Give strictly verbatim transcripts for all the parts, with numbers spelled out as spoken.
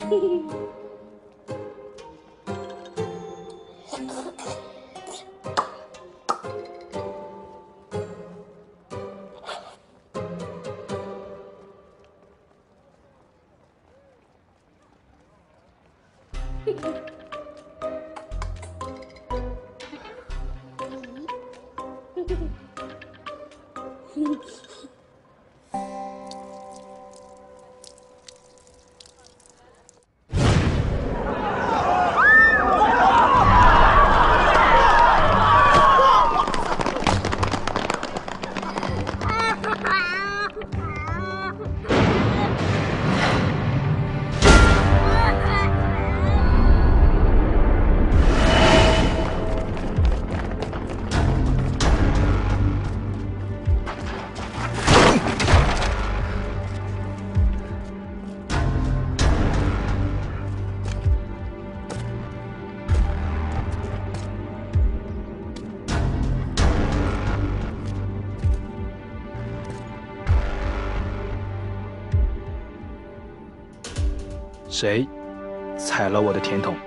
谁踩了我的甜筒？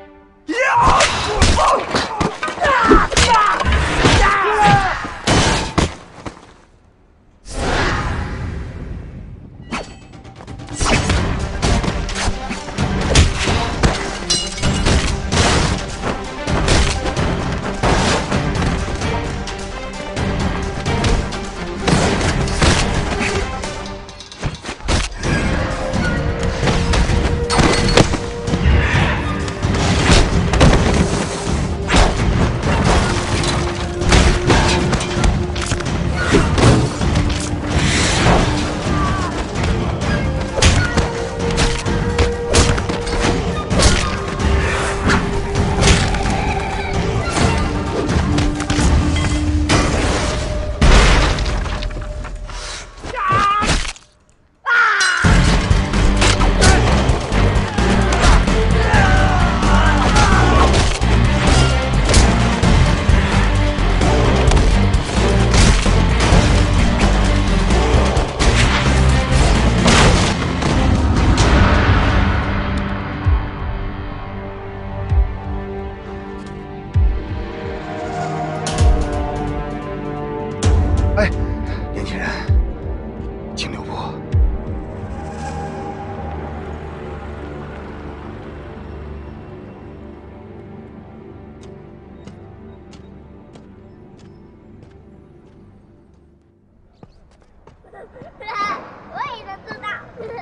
我也能做到。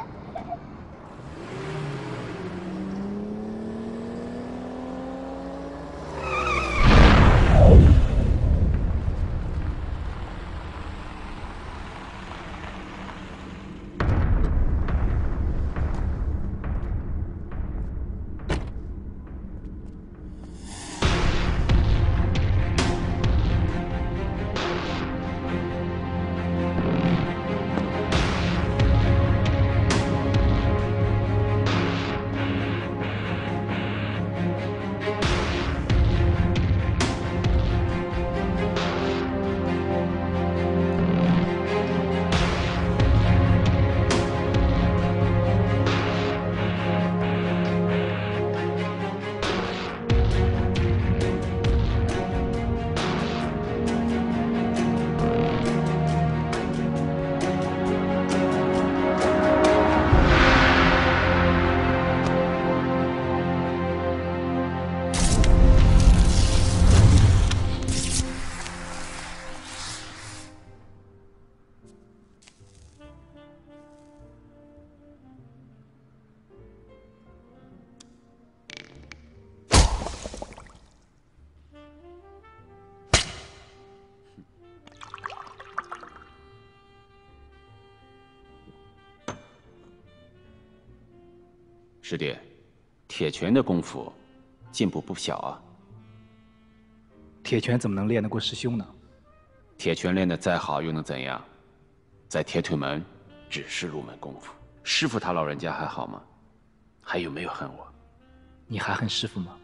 师弟，铁拳的功夫进步不小啊。 铁拳怎么能练得过师兄呢？ 铁拳练得再好又能怎样？在铁腿门只是入门功夫。师傅他老人家还好吗？还有没有恨我？ 你还恨师傅吗？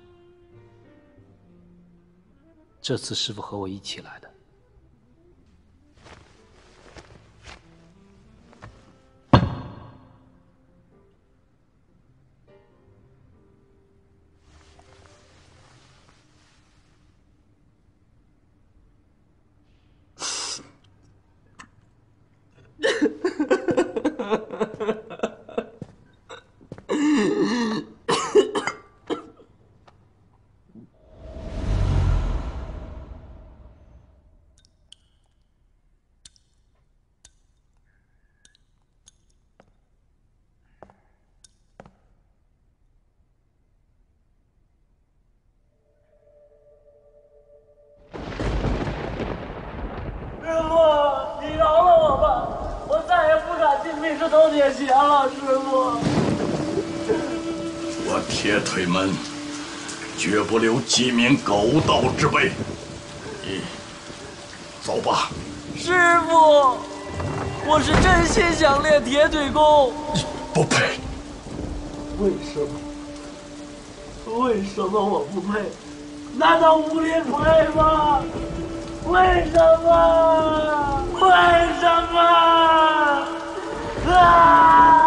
这次师傅和我一起来的。 是头铁鞋了，师傅。 我铁腿们绝不留几名狗盗之辈。你走吧。 师傅，我是真心想练铁腿功。 不配。 为什么？为什么我不配？难道武林配吗？为什么？为什么？啊！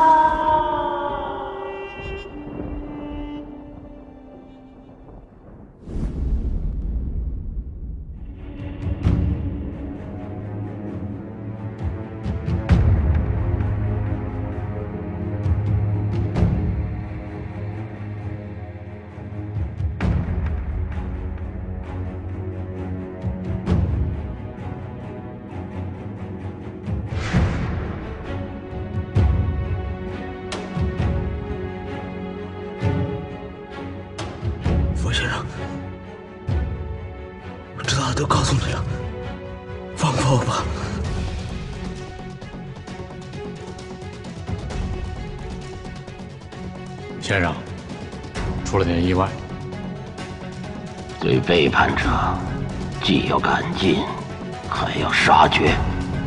先生，我知道的都告诉你了，放过我吧。 先生，出了点意外。 对背叛者，既要赶尽，还要杀绝。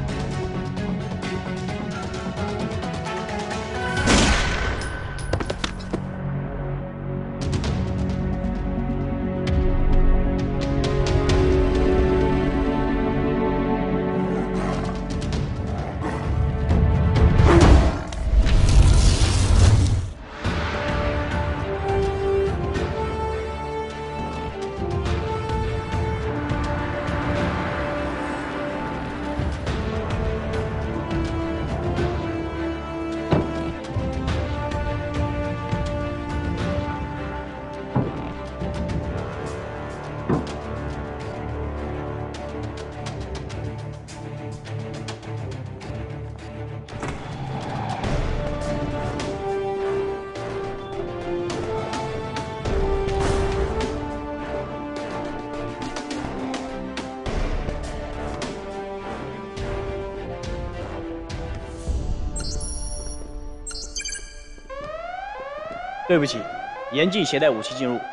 对不起，严禁携带武器进入。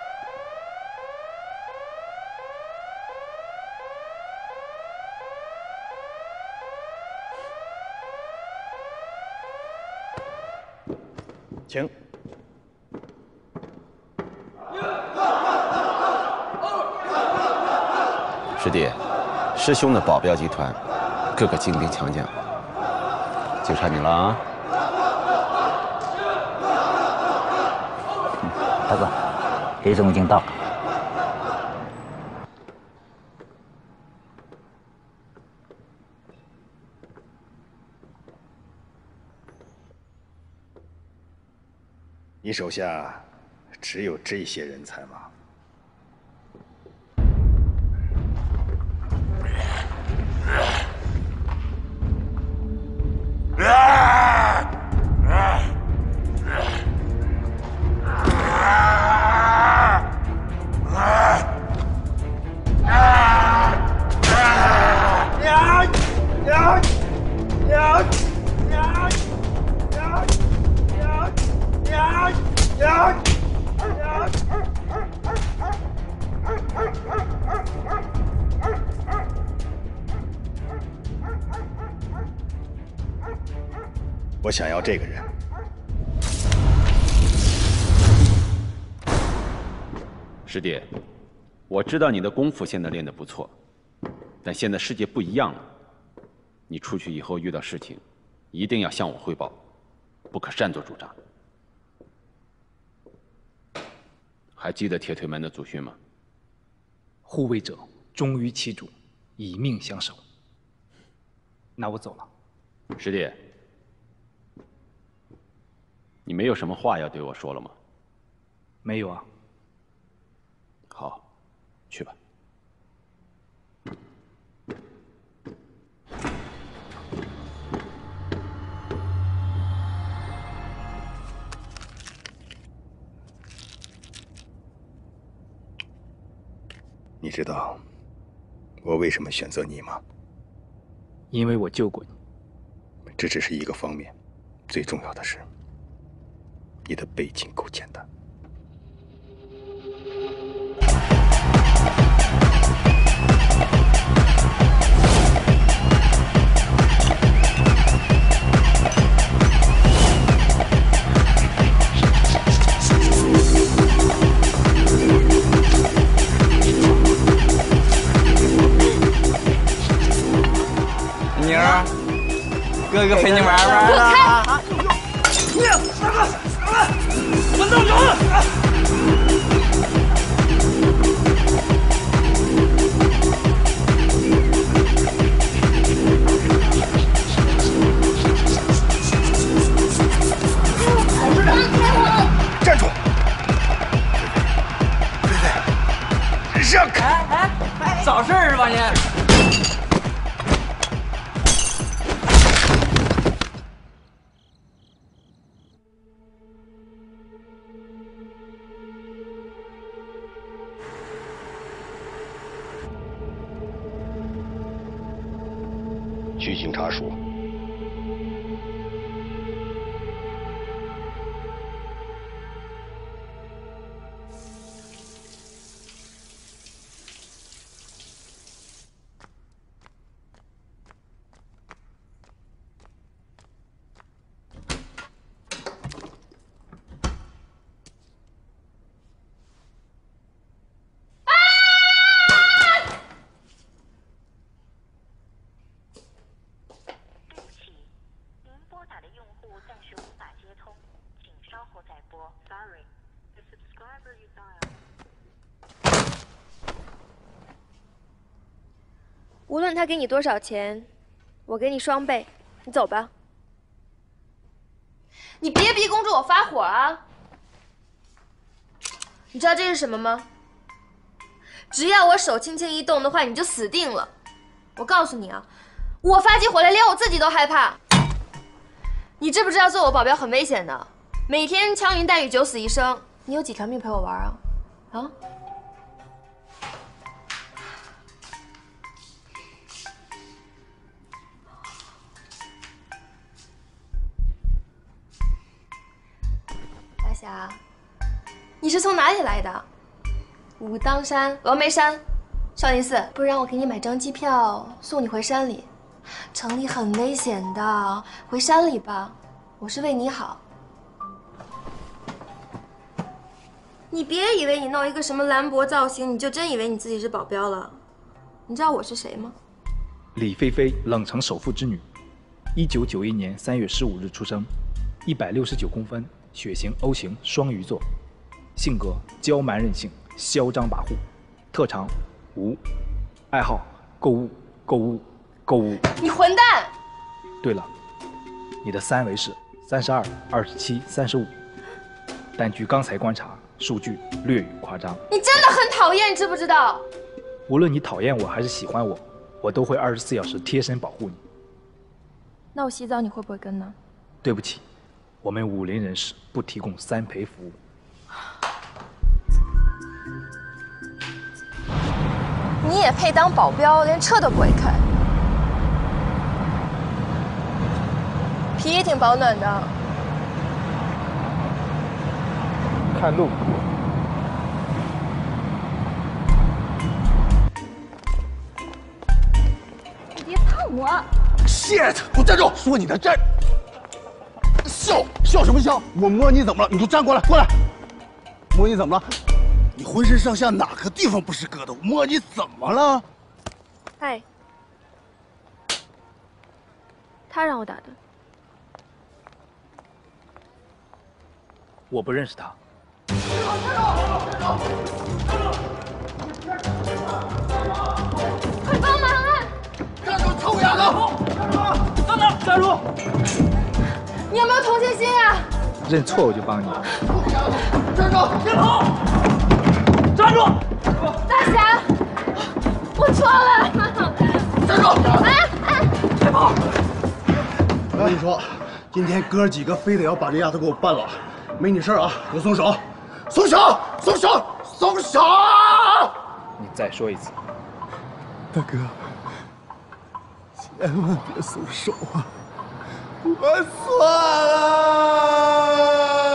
请。 师弟，师兄的保镖集团，个个精兵强将，就差你了啊！ 大哥，黑总已经到了。 你手下只有这些人才吗？我想要这个人。 师弟，我知道你的功夫现在练得不错，但现在世界不一样了。你出去以后遇到事情，一定要向我汇报，不可擅作主张。还记得铁腿门的祖训吗？ 护卫者忠于其主，以命相守。那我走了。 师弟。 你没有什么话要对我说了吗？ 没有啊。 好，去吧。 你知道我为什么选择你吗？因为我救过你。这只是一个方面。 最重要的是，你的背景够简单。 妮儿，哥哥陪你玩玩了。 你大哥，稳当人！ 站住！菲菲，让开！ 哎哎，找事儿是吧你？ 据警察说， 无论他给你多少钱，我给你双倍。你走吧。你别逼公主我发火啊！你知道这是什么吗？只要我手轻轻一动的话，你就死定了。我告诉你啊，我发起火来，连我自己都害怕。你知不知道做我保镖很危险的？每天枪林弹雨，九死一生，你有几条命陪我玩啊？啊？大侠，你是从哪里来的？武当山、峨眉山、少林寺，不然我给你买张机票送你回山里。城里很危险的，回山里吧，我是为你好。你别以为你弄一个什么兰博造型，你就真以为你自己是保镖了。你知道我是谁吗？ 李菲菲，冷城首富之女，一九九一年三月十五日出生，一百六十九公分，血型 O 型双鱼座，性格娇蛮任性，嚣张跋扈，特长无，爱好购物，购物，购物。 你混蛋！ 对了，你的三围是三十二、二十七、三十五，但据刚才观察，数据略有夸张。 你真的很讨厌，你知不知道？ 无论你讨厌我还是喜欢我，我都会二十四小时贴身保护你。 那我洗澡你会不会跟呢？ 对不起，我们武林人士不提供三陪服务。 你也配当保镖，连车都不会开，皮也挺保暖的。 看路。 你别碰我 ！shit！ 给我站住！说你的站。笑笑什么笑？我摸你怎么了？你给我站过来，过来！摸你怎么了？你浑身上下哪个地方不是疙瘩？我摸你怎么了？ 嗨，他让我打的。 我不认识他。 快帮忙啊！ 站住，臭丫头！ 等等，站住！ 你有没有同情心啊？ 认错我就帮你。 站住！ 别跑！站住！ 大侠，我错了。 站住！ 哎哎， 别跑！ 我跟你说，今天哥几个非得要把这丫头给我办了，没你事啊！给我松手！松手！松手！松手！ 你再说一次。 大哥，千万别松手啊！ 我错了。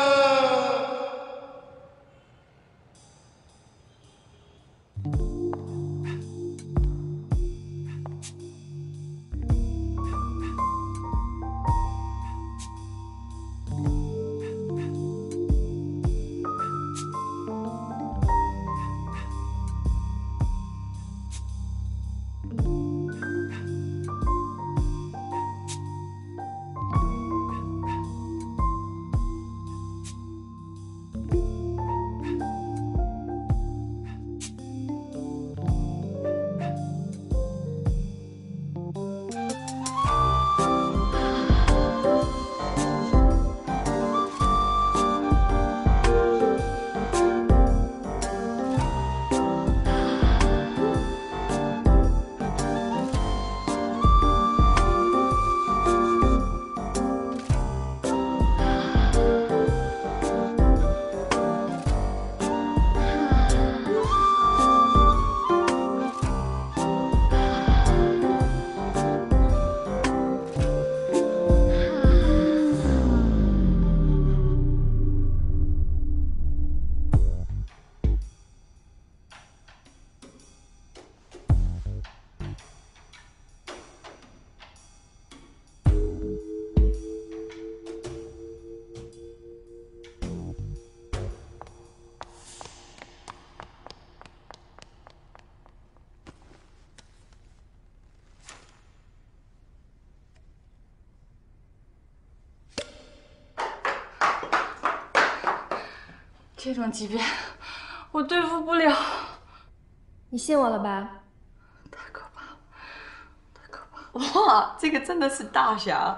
这种级别，我对付不了。 你信我了吧？ 太可怕了，太可怕了！哇，这个真的是大侠。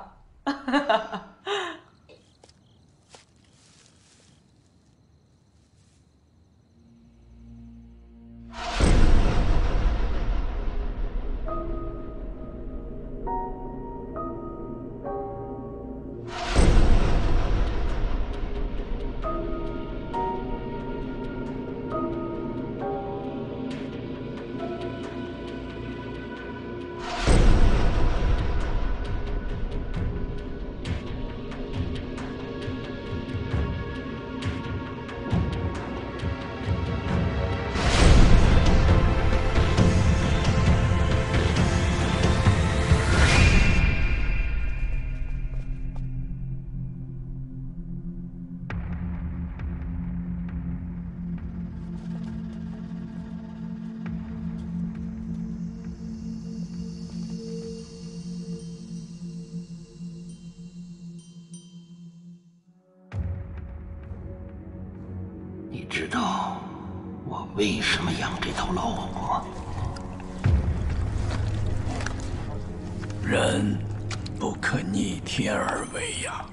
你知道我为什么养这头老虎吗？ 人不可逆天而为呀。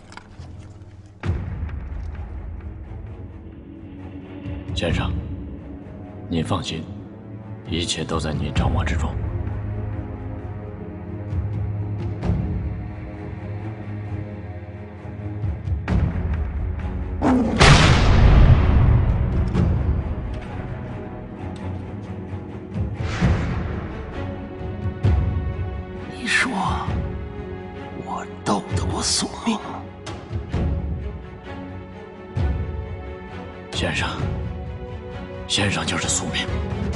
先生，您放心，一切都在您掌握之中。 你说我斗得过宿命吗？ 先生，先生就是宿命。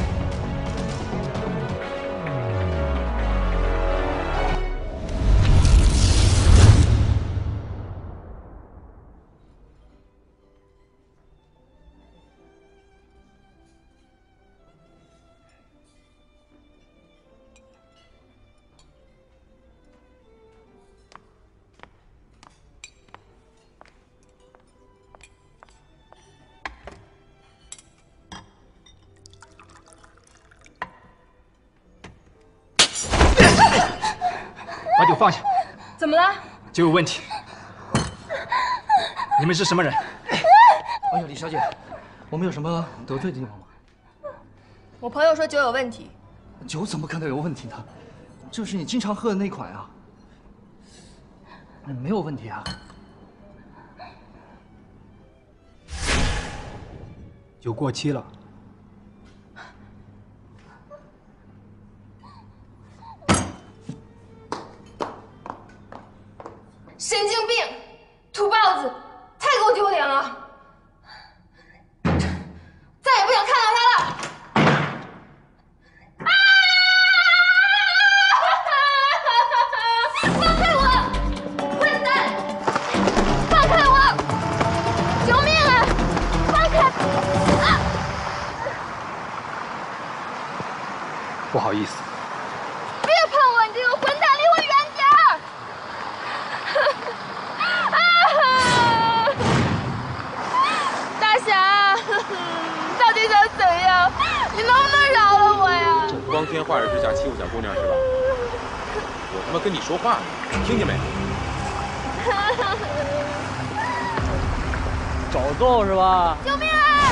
把酒放下。 怎么了？ 酒有问题。你们是什么人？ 哎呦，李小姐，我们有什么得罪的地方吗？ 我朋友说酒有问题。 酒怎么可能有问题呢？这是你经常喝的那款啊。没有问题啊。 酒过期了。 谁不好意思。 别碰我，你这个混蛋，离我远点儿！大侠，你到底想怎样？你能不能饶了我呀？ 光天化日之下欺负小姑娘是吧？我他妈跟你说话呢，听见没？ 找揍是吧？ 救命啊！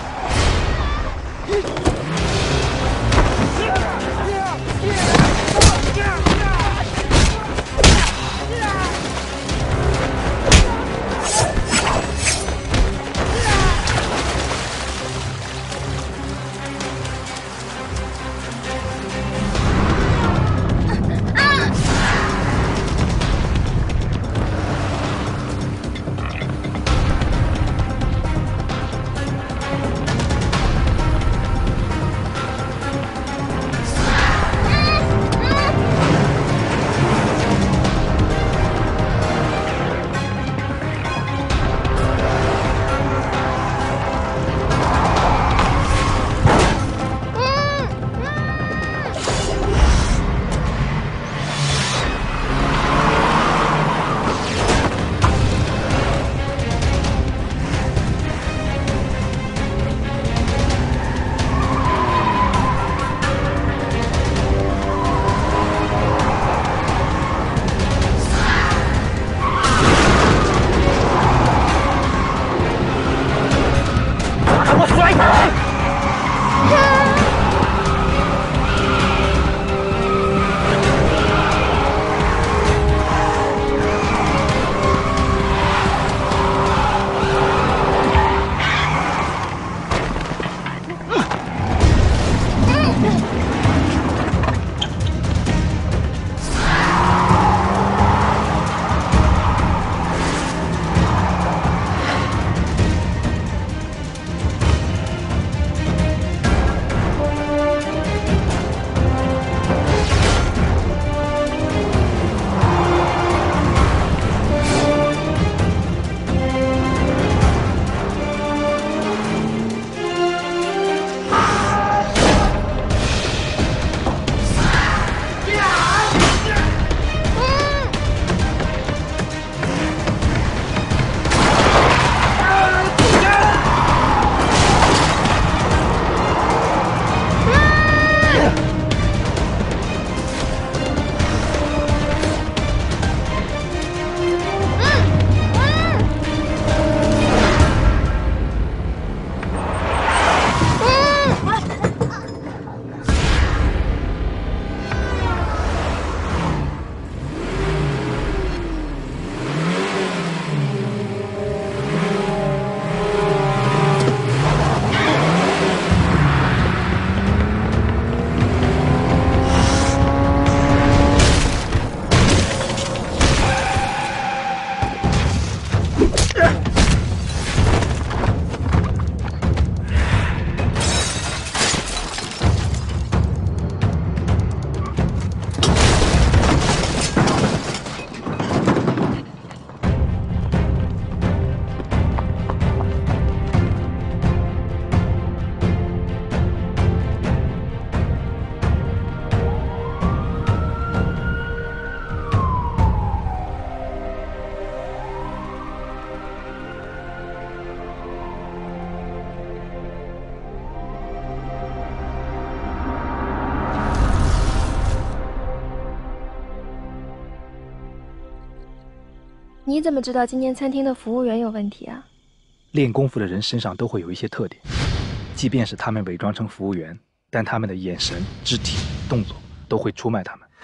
你怎么知道今天餐厅的服务员有问题啊？ 练功夫的人身上都会有一些特点，即便是他们伪装成服务员，但他们的眼神、肢体、动作都会出卖他们。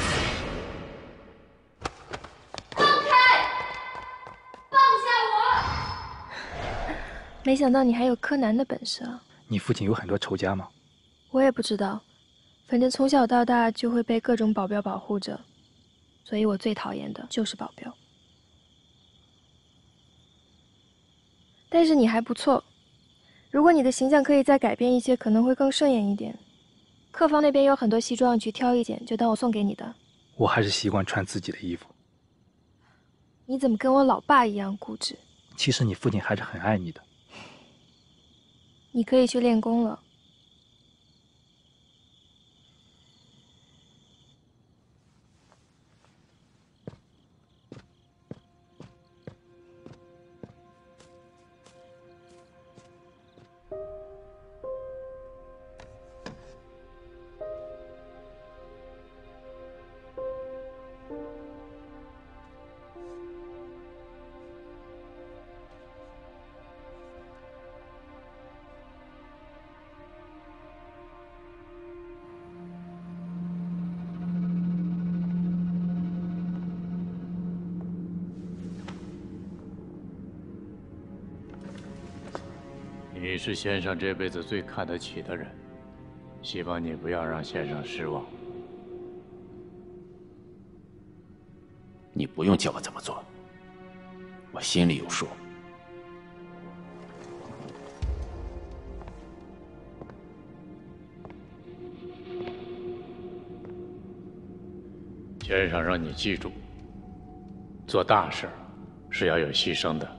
放开！放下我！ 没想到你还有柯南的本事啊！ 你父亲有很多仇家吗？ 我也不知道，反正从小到大就会被各种保镖保护着，所以我最讨厌的就是保镖。但是你还不错，如果你的形象可以再改变一些，可能会更顺眼一点。客房那边有很多西装，你去挑一件，就当我送给你的。 我还是习惯穿自己的衣服。 你怎么跟我老爸一样固执？ 其实你父亲还是很爱你的。 你可以去练功了。 你是先生这辈子最看得起的人，希望你不要让先生失望。 你不用叫我怎么做，我心里有数。 先生让你记住，做大事是要有牺牲的。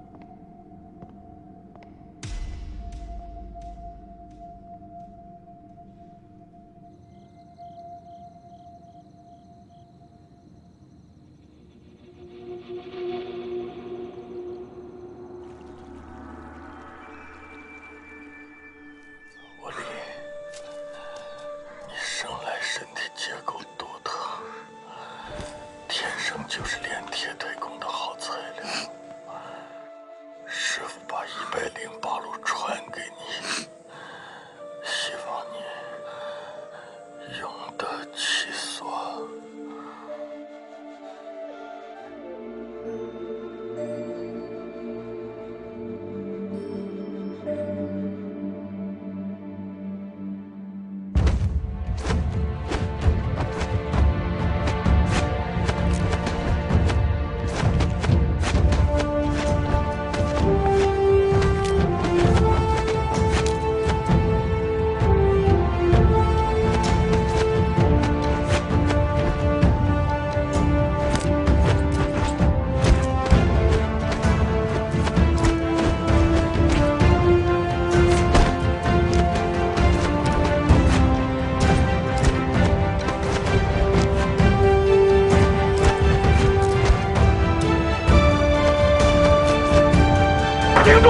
我李，你生来身体结构独特，天生就是炼铁推工的好材料。师傅把一百零八路传给你，希望你永得其所。 停住！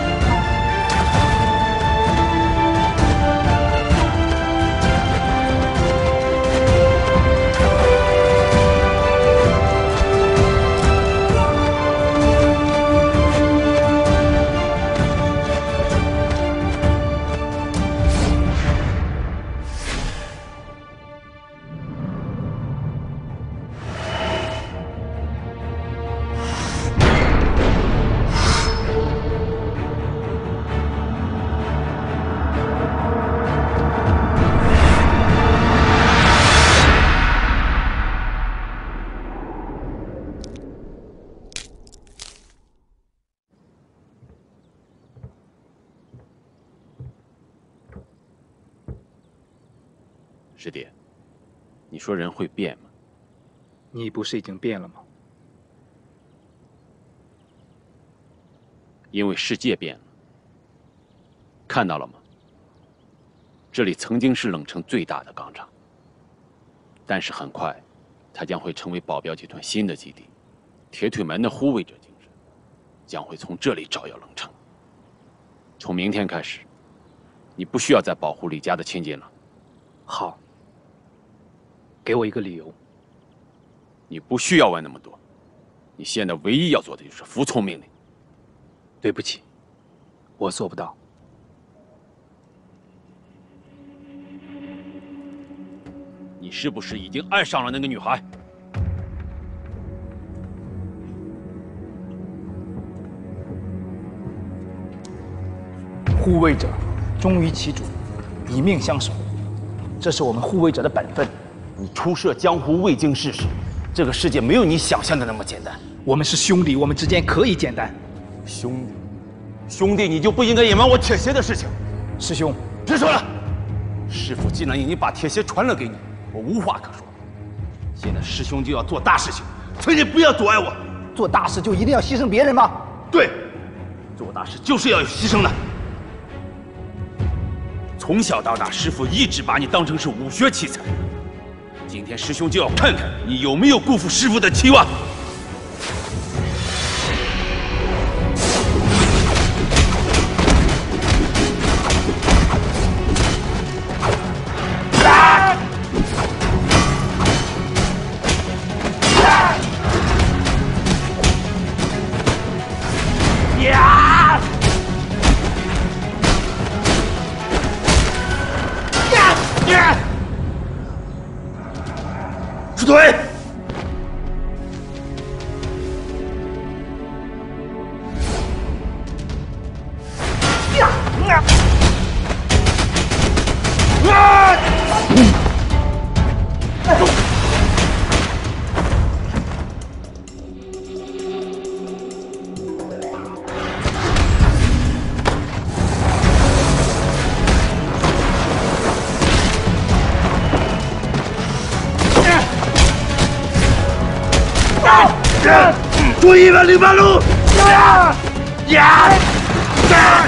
师弟，你说人会变吗？ 你不是已经变了吗？ 因为世界变了，看到了吗？这里曾经是冷城最大的钢厂，但是很快，它将会成为保镖集团新的基地。铁腿门的护卫者精神将会从这里照耀冷城。从明天开始，你不需要再保护李家的亲近了。 好，给我一个理由。 你不需要问那么多，你现在唯一要做的就是服从命令。 对不起，我做不到。 你是不是已经爱上了那个女孩？ 护卫者忠于其主，以命相守，这是我们护卫者的本分。 你初涉江湖，未经世事，这个世界没有你想象的那么简单。 我们是兄弟，我们之间可以简单。 兄弟，兄弟，你就不应该隐瞒我铁鞋的事情。 师兄， 别说了。师傅既然已经把铁鞋传了给你，我无话可说。现在师兄就要做大事情，请你不要阻碍我。 做大事就一定要牺牲别人吗？ 对，做大事就是要有牺牲的。从小到大，师傅一直把你当成是武学奇才。今天师兄就要看看你有没有辜负师傅的期望。出腿！呀前，出一百零八路。呀呀呀！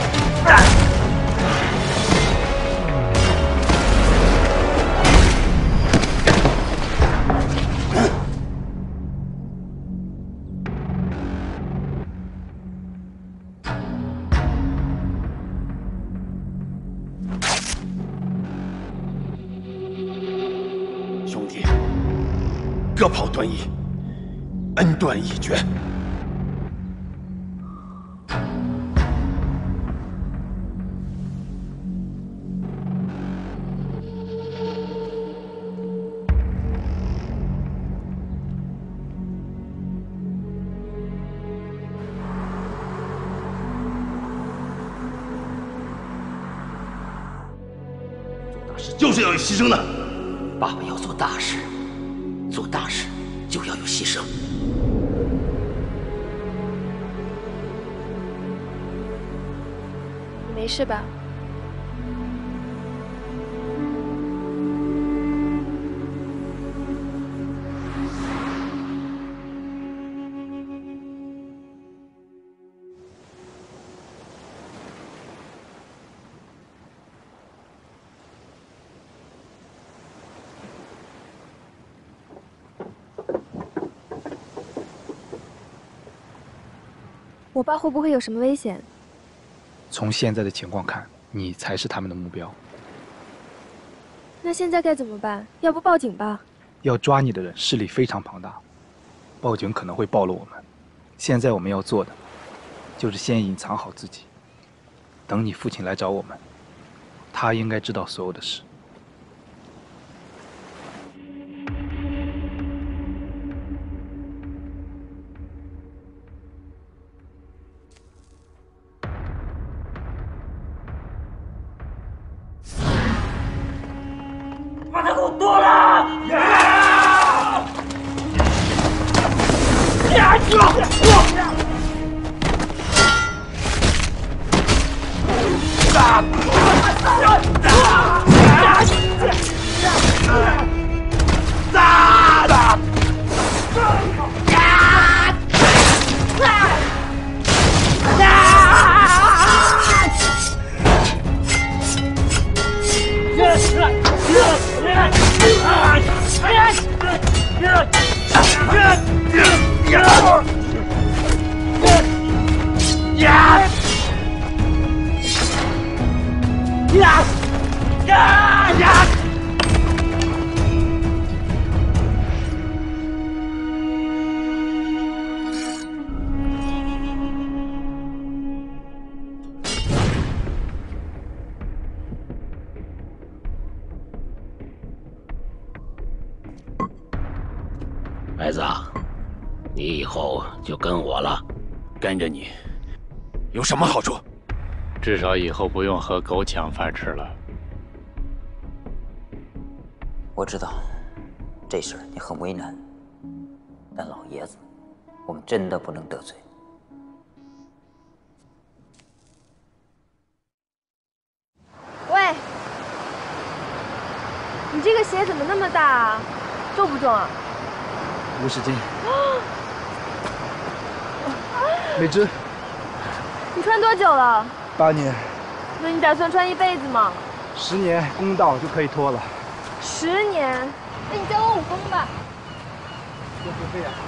兄弟，各跑端一，恩断义绝。 就是要有牺牲的。 爸爸要做大事，做大事就要有牺牲。 你没事吧？我爸会不会有什么危险？ 从现在的情况看，你才是他们的目标。 那现在该怎么办？要不报警吧？ 要抓你的人势力非常庞大，报警可能会暴露我们。现在我们要做的，就是先隐藏好自己，等你父亲来找我们，他应该知道所有的事。 把他给我剁了！呀！呀！ 孩子啊，你以后就跟我了。 跟着你，有什么好处？ 至少以后不用和狗抢饭吃了。 我知道，这事儿你很为难，但老爷子，我们真的不能得罪。 喂，你这个鞋怎么那么大啊？重不重啊？ 五十斤。美芝， 你穿多久了？ 八年。 那你打算穿一辈子吗？ 十年，公道就可以脱了。 十年？那你教我武功吧。 要付费啊？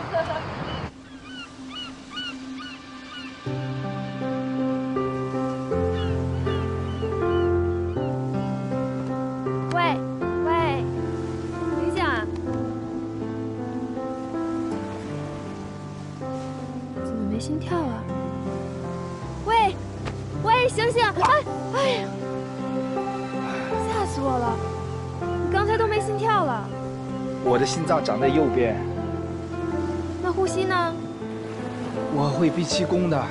喂喂，等一下。 没心跳啊！喂，喂，醒醒！哎，哎呀，吓死我了！你刚才都没心跳了。 我的心脏长在右边。 那呼吸呢？ 我会闭气功的。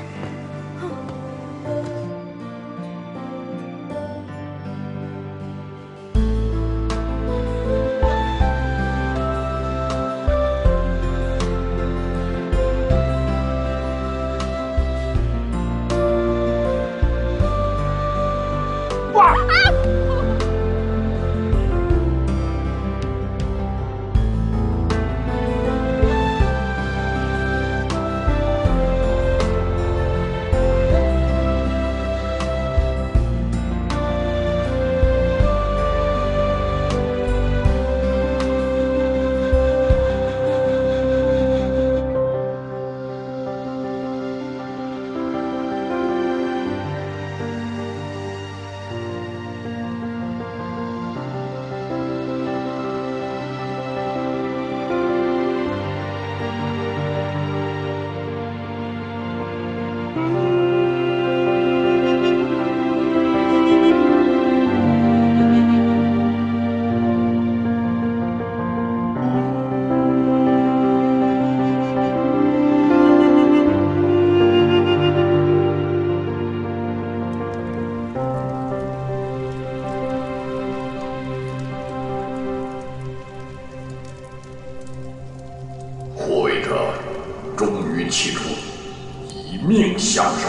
企图以命相授。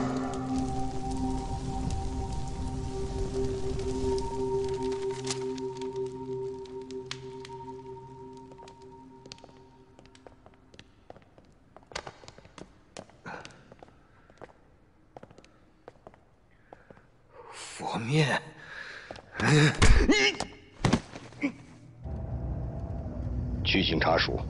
佛面，你去警察署。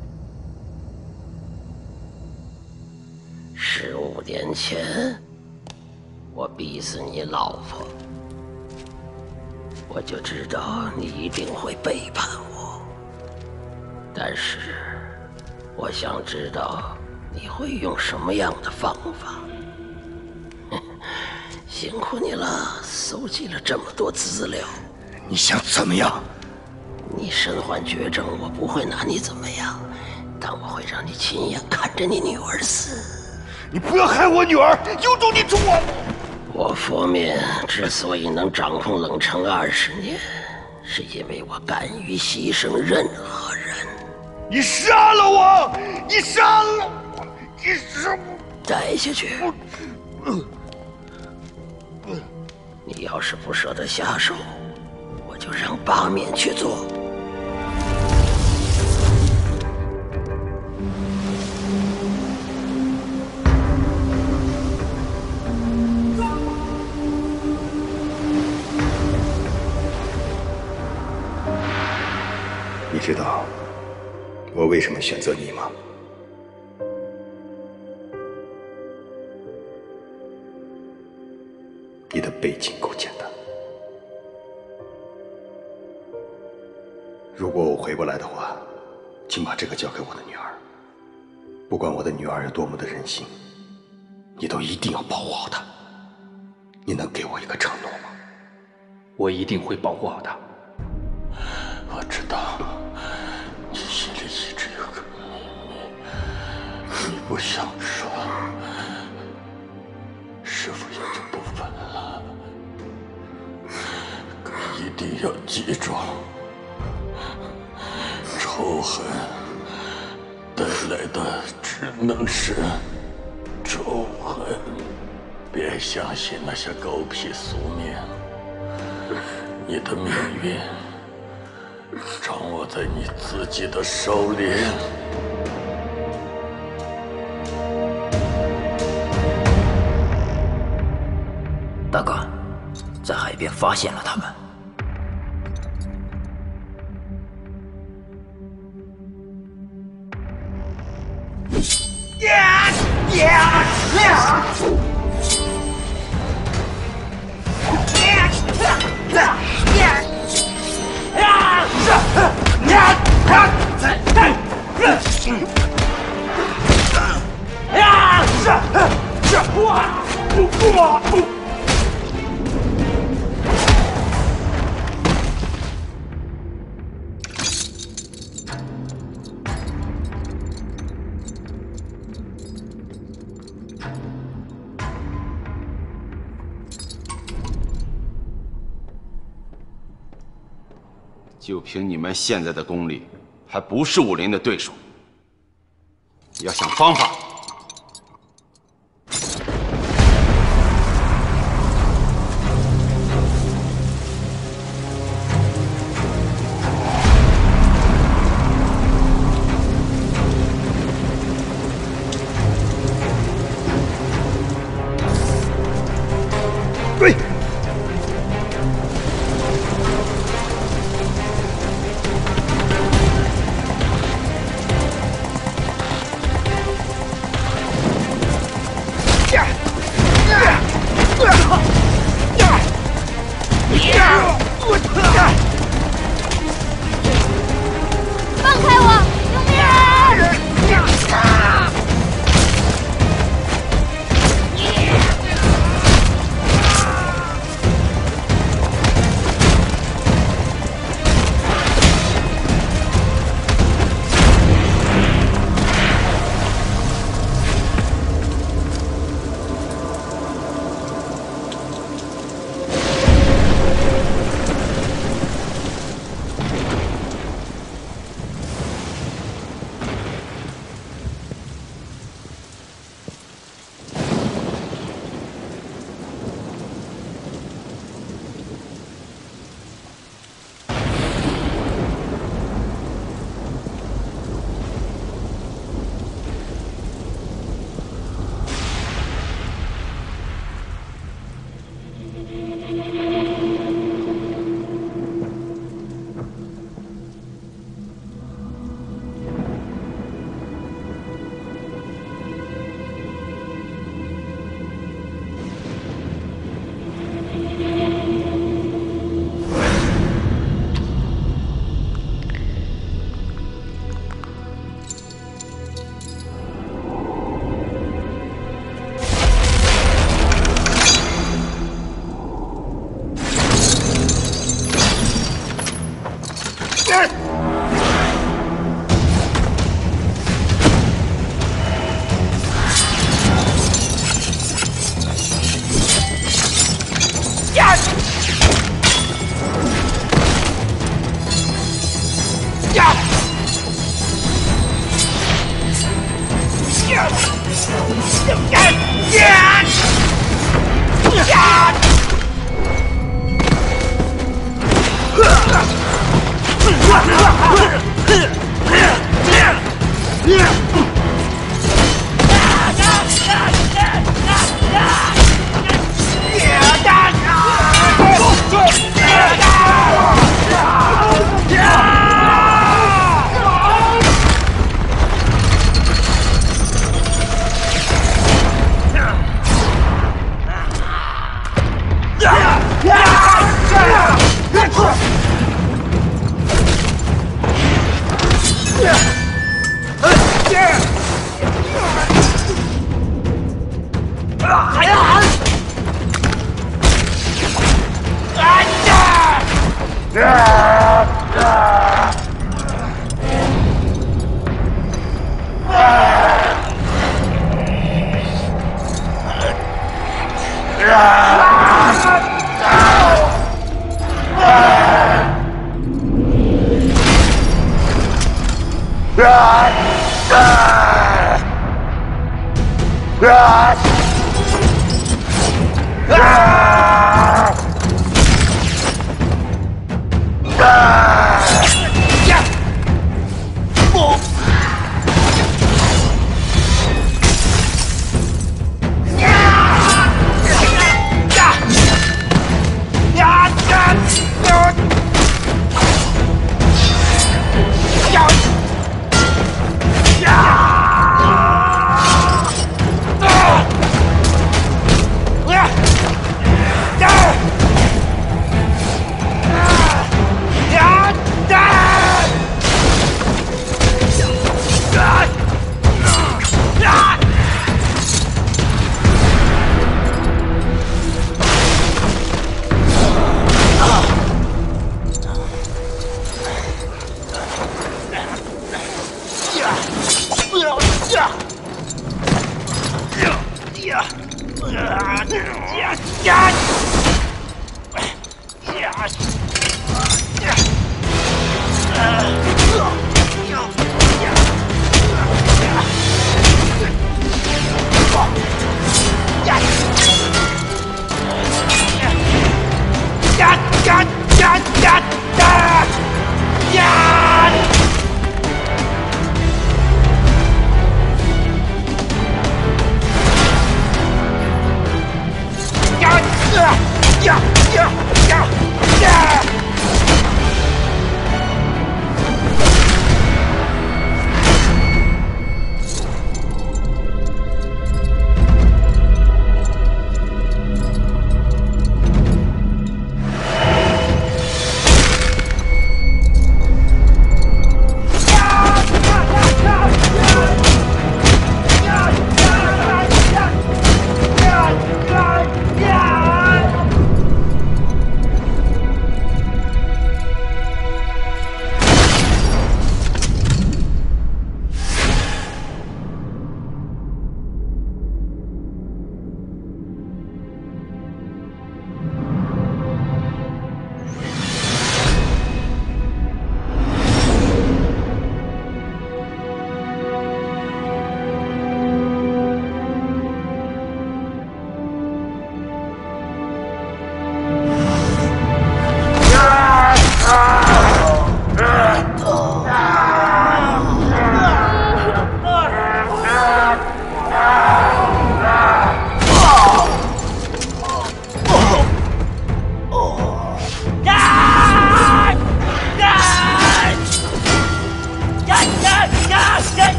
十五年前，我逼死你老婆，我就知道你一定会背叛我。但是，我想知道你会用什么样的方法。辛苦你了，搜集了这么多资料。 你想怎么样？ 你身患绝症，我不会拿你怎么样，但我会让你亲眼看着你女儿死。 你不要害我女儿，有种你冲我！ 我佛面之所以能掌控冷城二十年，是因为我敢于牺牲任何人。 你杀了我！你杀了我！你杀我！ 带下去。你要是不舍得下手，我就让八面去做。 你知道我为什么选择你吗？你的背景够简单。如果我回不来的话，请把这个交给我的女儿。不管我的女儿有多么的任性，你都一定要保护好她。你能给我一个承诺吗？ 我一定会保护好她。 我知道你心里一直有个秘密，你不想说，师父也就不问了。可一定要记住，仇恨带来的只能是仇恨。别相信那些狗屁俗名，你的命运掌握在你自己的手里。 大哥，在海边发现了他们。 呀呀呀！ 就凭你们现在的功力，还不是武林的对手。要想方法。 对。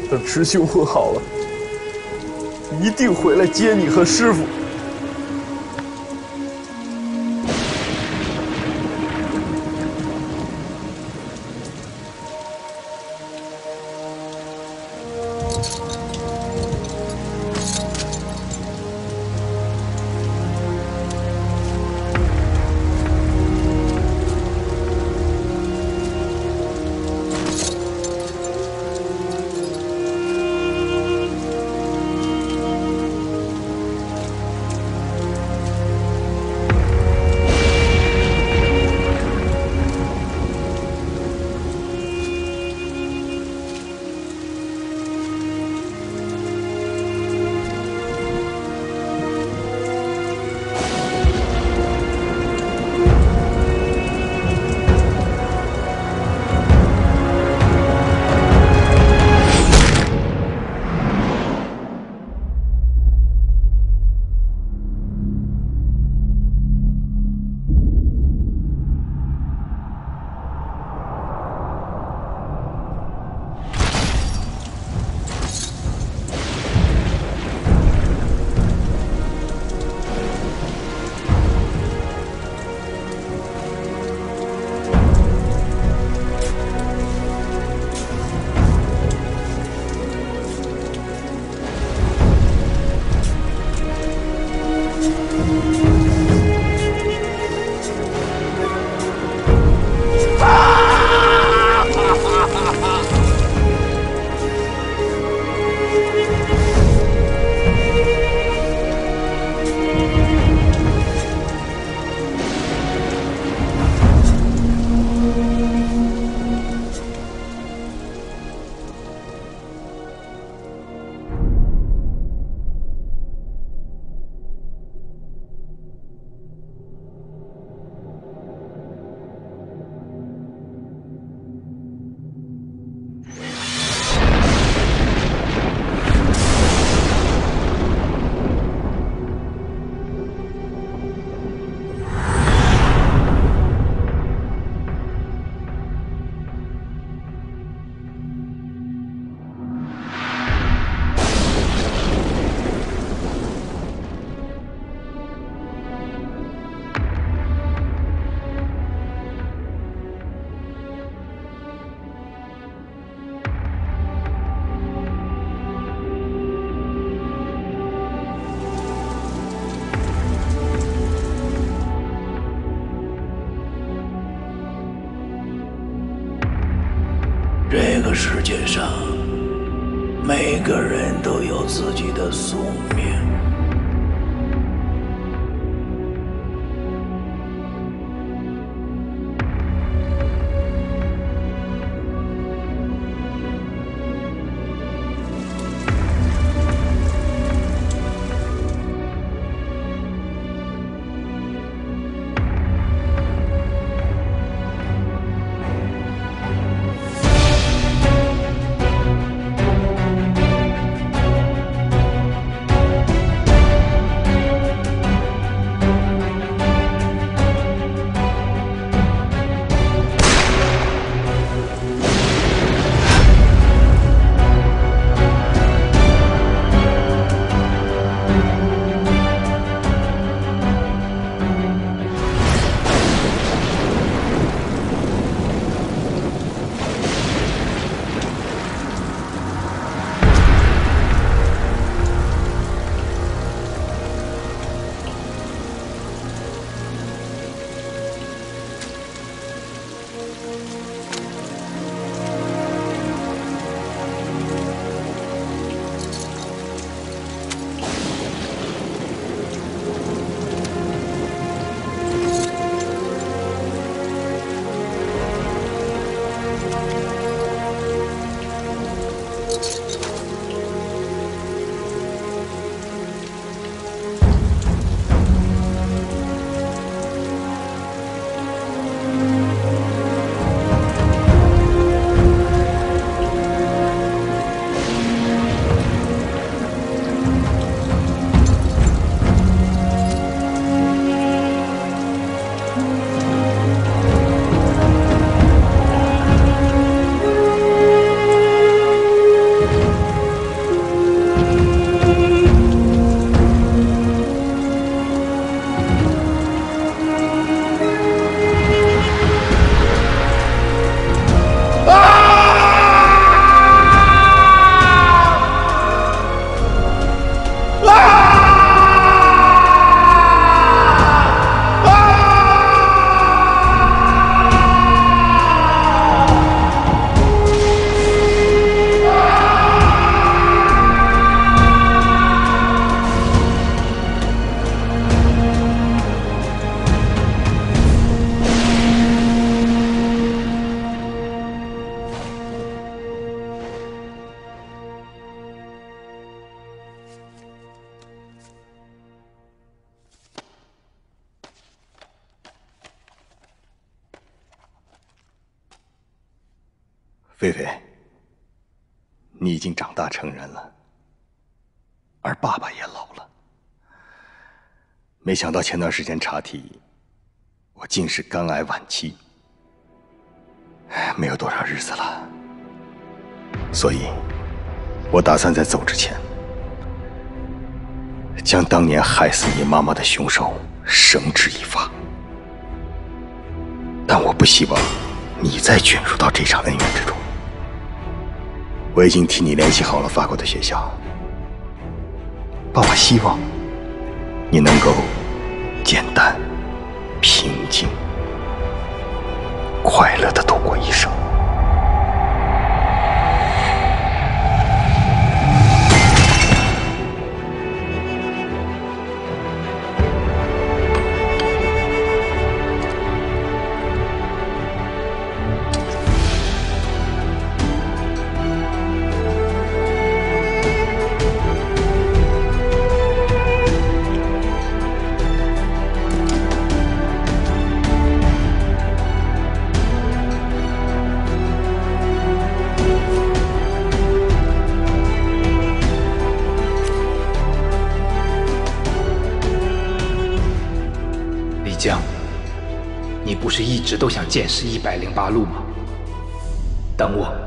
等池修和好了，一定回来接你和师傅。 这个世界上，每个人都有自己的宿命。 菲菲，你已经长大成人了，而爸爸也老了。没想到前段时间查体，我竟是肝癌晚期，没有多少日子了。所以，我打算在走之前，将当年害死你妈妈的凶手绳之以法。但我不希望你再卷入到这场恩怨之中。我已经替你联系好了法国的学校，爸爸希望你能够简单、平静、快乐地度过一生。 你不是一直都想见识一百零八路吗？等我。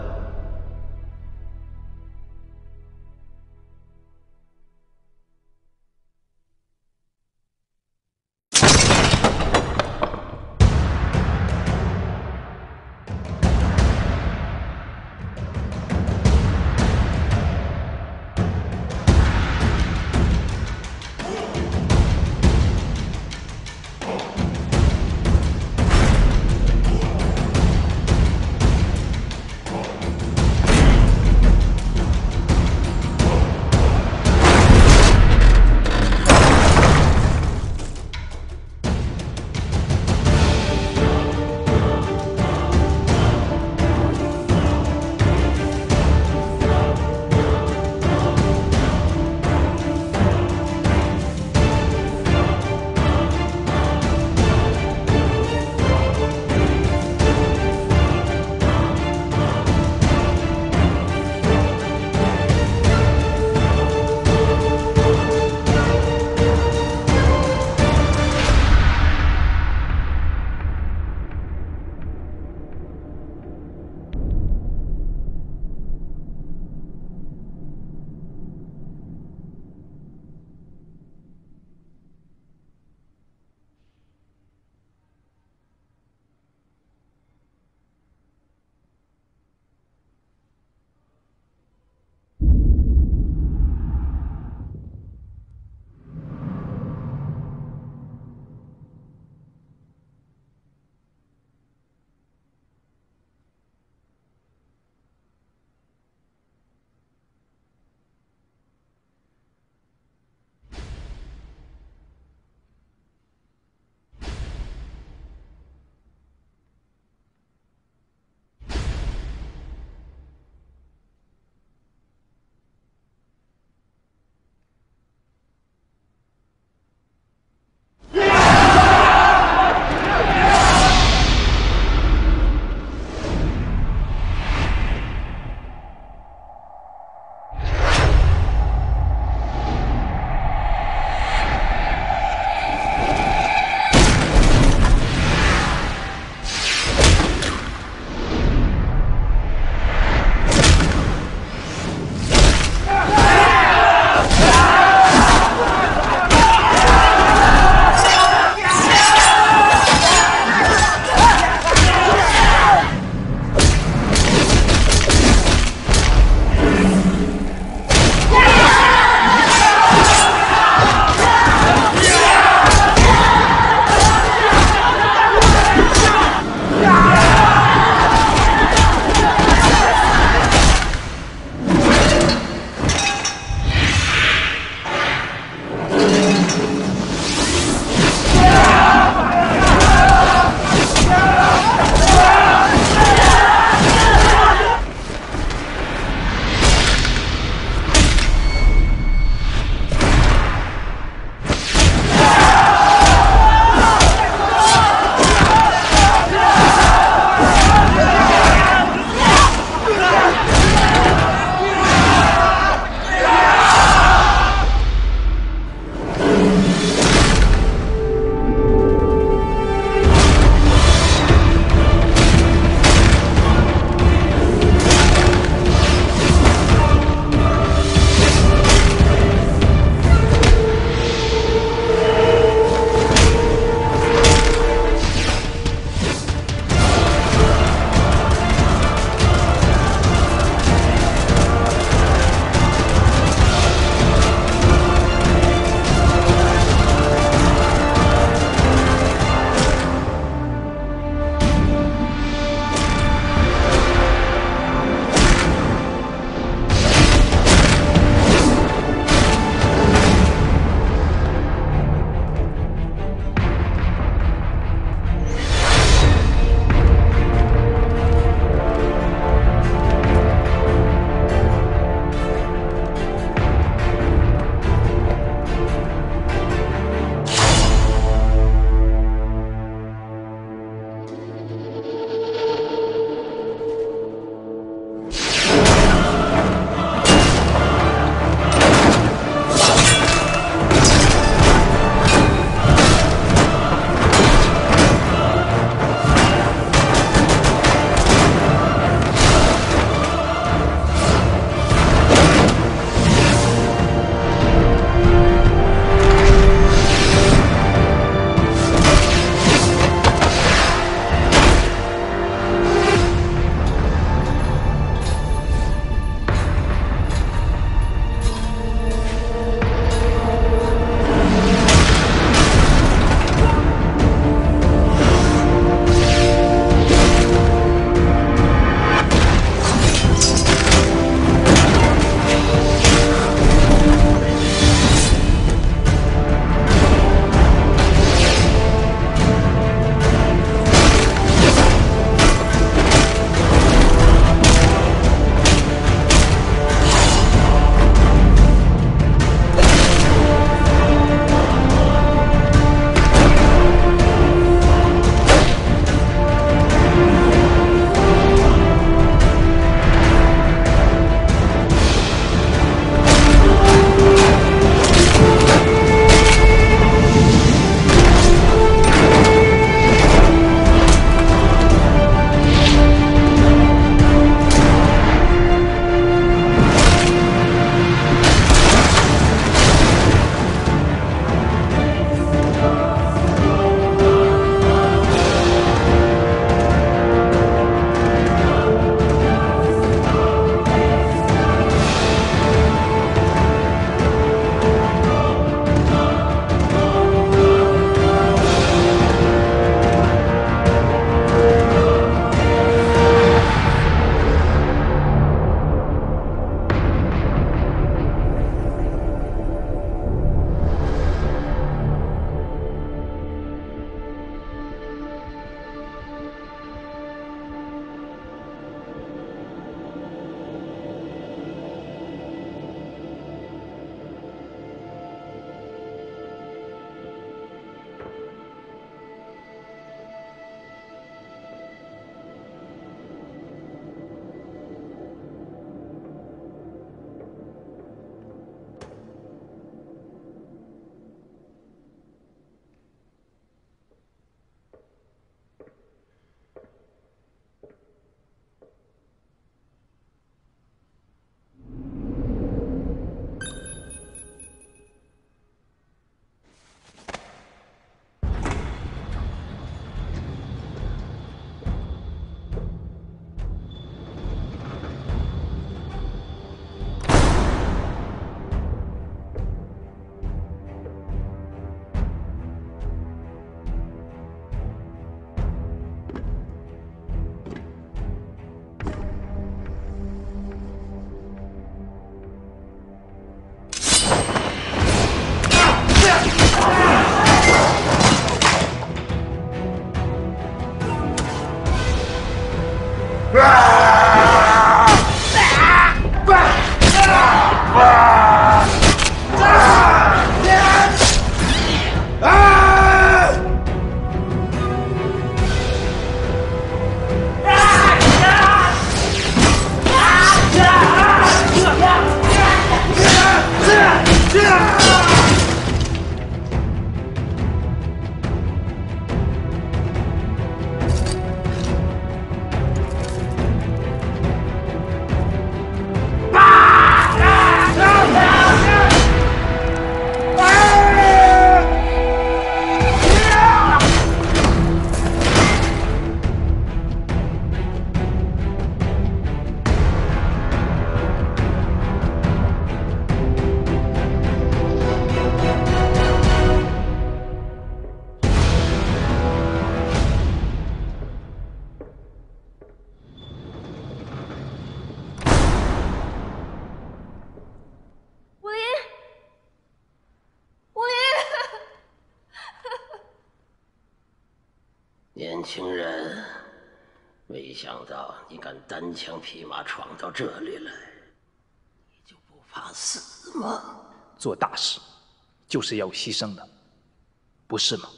年轻人，没想到你敢单枪匹马闯到这里来，你就不怕死吗？ 做大事就是要有牺牲的，不是吗？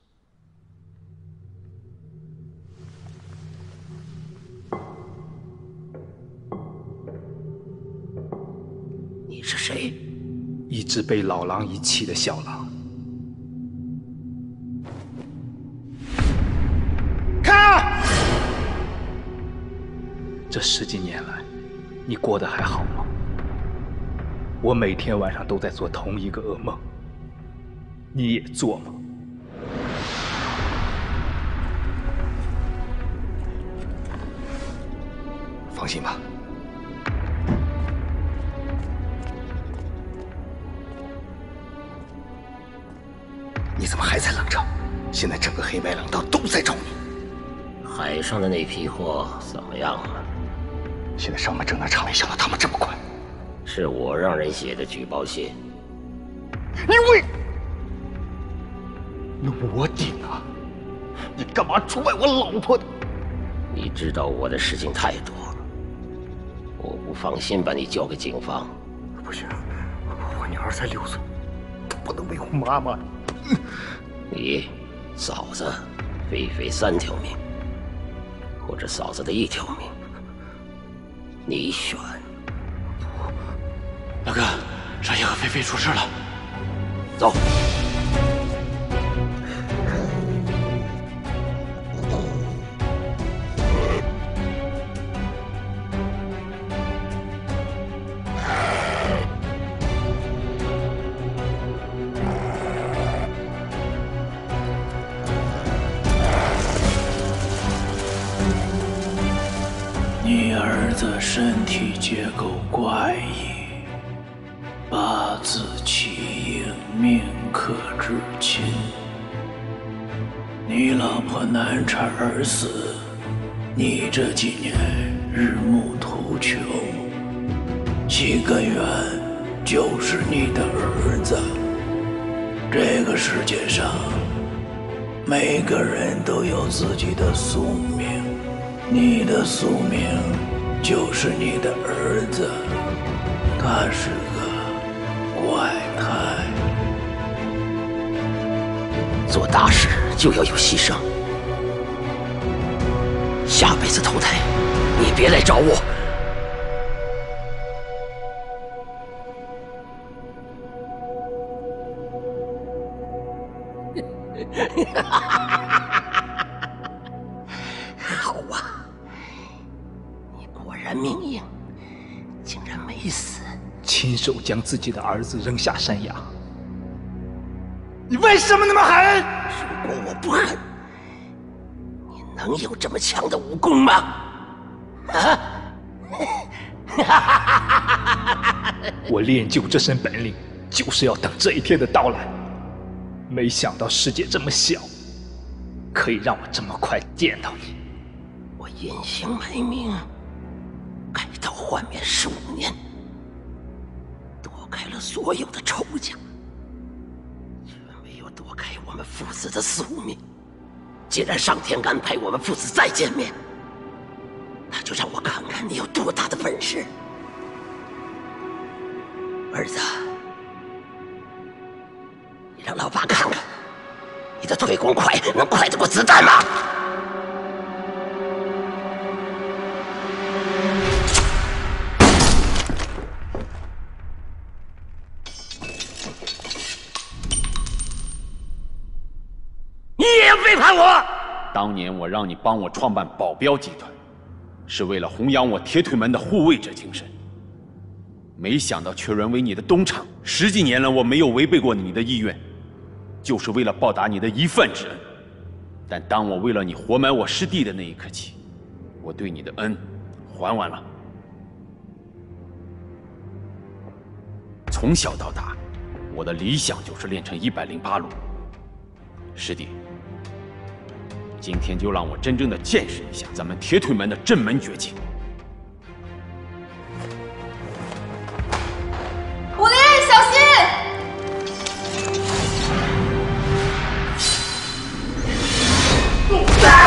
你是谁？ 一只被老狼遗弃的小狼。 看！ 这十几年来，你过得还好吗？我每天晚上都在做同一个噩梦，你也做吗？ 放心吧。你怎么还在冷着？现在整个黑白两道都在找你。 海上的那批货怎么样了？ 现在上面正在查，没想到他们这么快。 是我让人写的举报信。 你为……那我顶啊！你干嘛出卖我老婆的？ 你知道我的事情太多了，我不放心把你交给警方。 不行，我女儿才六岁，她不能维护妈妈。 你、嫂子、菲菲三条命，或者嫂子的一条命，你选。 大哥，沙叶和菲菲出事了， 走。 你儿子身体结构怪异，八字奇硬，命克至亲。你老婆难产而死，你这几年日暮途穷，其根源就是你的儿子。这个世界上，每个人都有自己的宿命。你的宿命就是你的儿子，他是个怪胎。 做大事就要有牺牲，下辈子投胎，你别来找我。好啊，你果然命硬，竟然没死。 亲手将自己的儿子扔下山崖， 你为什么那么狠？ 如果我不狠，你能有这么强的武功吗？啊！ 我练就这身本领，就是要等这一天的到来。没想到世界这么小，可以让我这么快见到你。 我隐姓埋名，改头换面十五年，躲开了所有的仇家，却没有躲开我们父子的宿命。既然上天安排我们父子再见面，那就让我看看你有多大的本事。儿子，你让老爸看看，你的推功快能快得过子弹吗？你也要背叛我！ 当年我让你帮我创办保镖集团，是为了弘扬我铁腿门的护卫者精神。没想到却沦为你的东厂。十几年了，我没有违背过你的意愿，就是为了报答你的一饭之恩。但当我为了你活埋我师弟的那一刻起，我对你的恩还完了。从小到大，我的理想就是练成一百零八路。师弟，今天就让我真正的见识一下咱们铁腿门的镇门绝技。 武林，小心！ 啊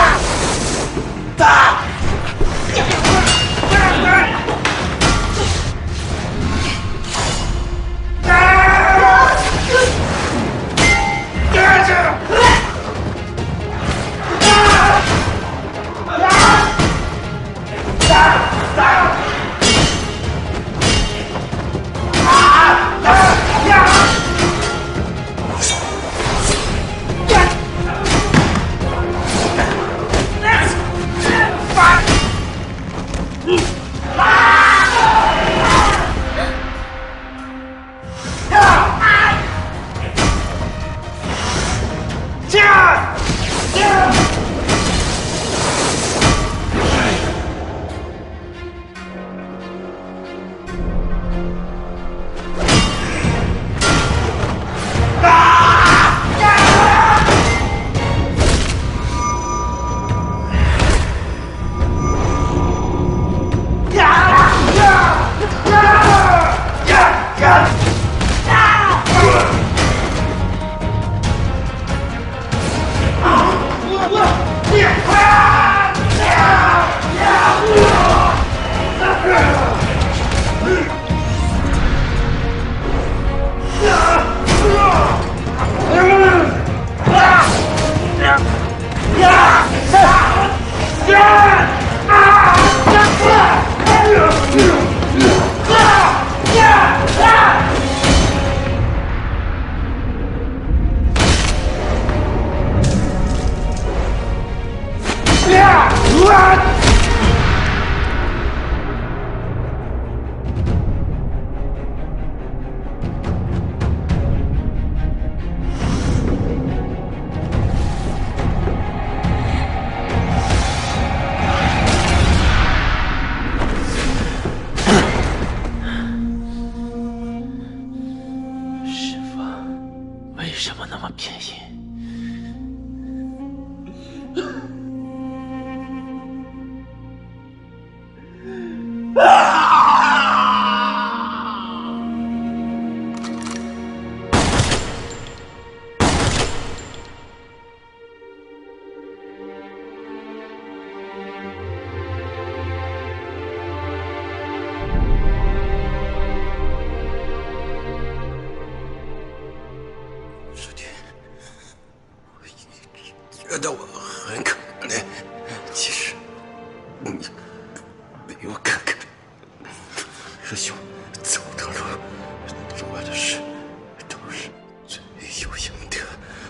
师兄走的路，做的事，都是罪有应得。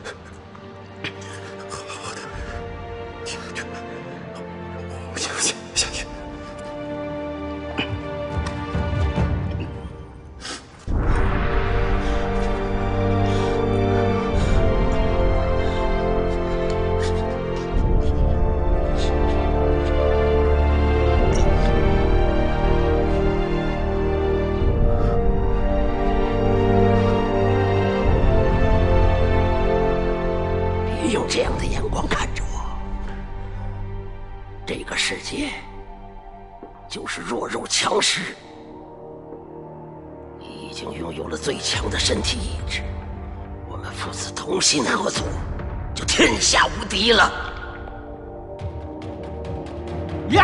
好好的听着，我相信相信。 这样的眼光看着我，这个世界就是弱肉强食。你已经拥有了最强的身体意志，我们父子同心合作，就天下无敌了。 呀！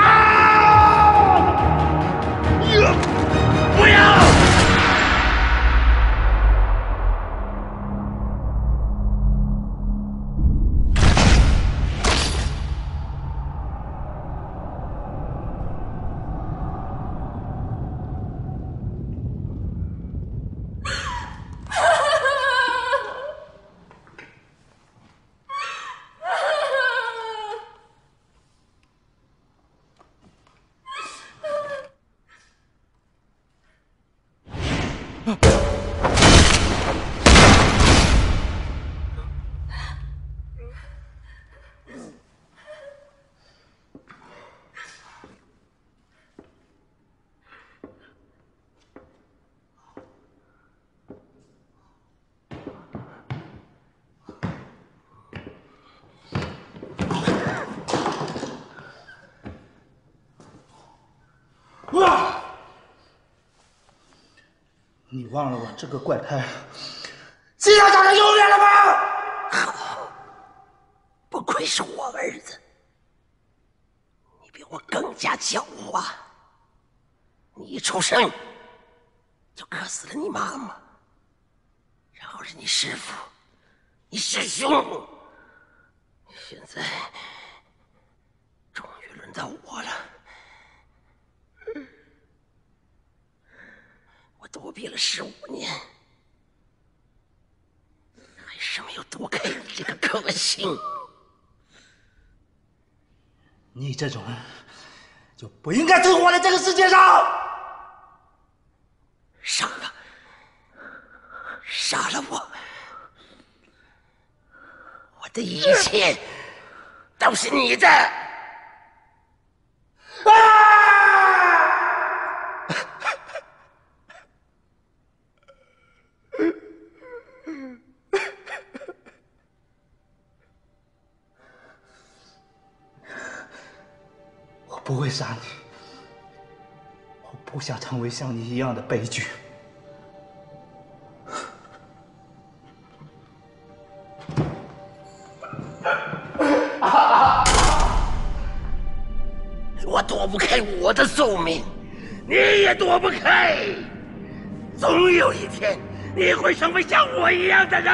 呀！不要！ 啊！你忘了我这个怪胎是要长成永远了吗？ 好，不愧是我儿子，你比我更加狡猾。你一出生就克死了你妈妈，然后是你师父、你师兄，现在终于轮到我了。我躲避了十五年，还是没有躲开你这个克星。 你这种人就不应该存活在这个世界上。 杀了，杀了我！我的一切都是你的。 啊！我不会杀你，我不想成为像你一样的悲剧。 我躲不开我的宿命，你也躲不开。总有一天，你会成为像我一样的人。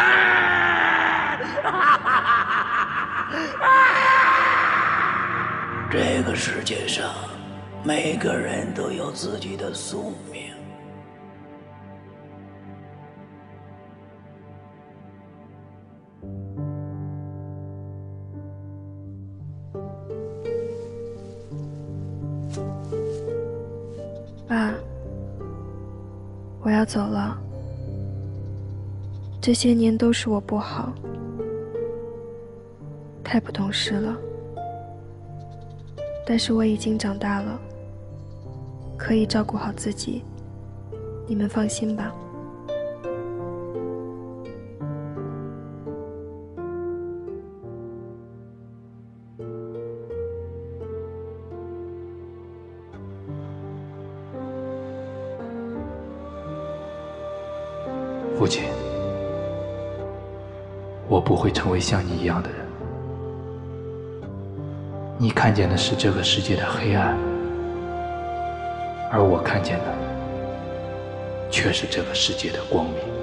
这个世界上，每个人都有自己的宿命。 爸，我要走了。这些年都是我不好，太不懂事了。但是我已经长大了，可以照顾好自己，你们放心吧。 父亲，我不会成为像你一样的人。你看见的是这个世界的黑暗，而我看见的却是这个世界的光明。